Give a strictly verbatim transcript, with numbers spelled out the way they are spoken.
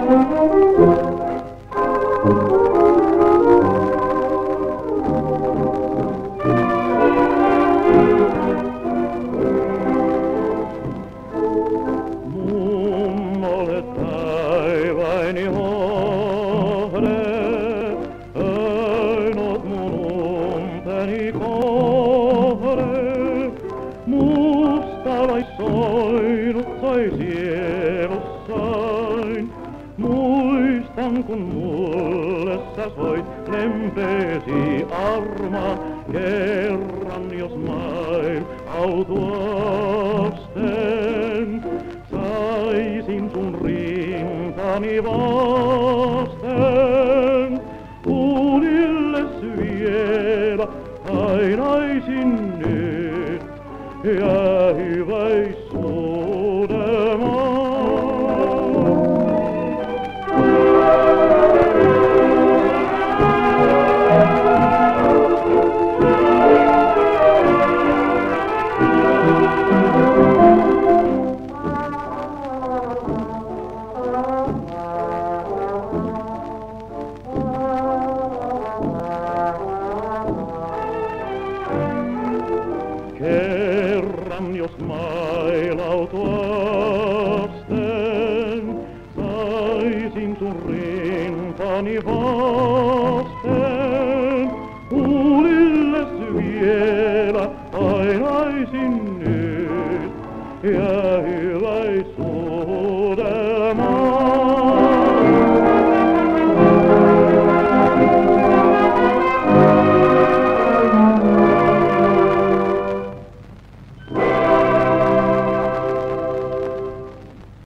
Taivaini hohde, ainut mun umpeni kohde. Mustalais soinut sai sielussain. Muistan kun mulle sä soit lempeesi arma. Kerran jos main autuasten, saisin sun rintani vasten. Unilles vielä painaisin nyt ja hyväissuudemaan. Kerran jos mailautuasten, saisin sun rintani vaan.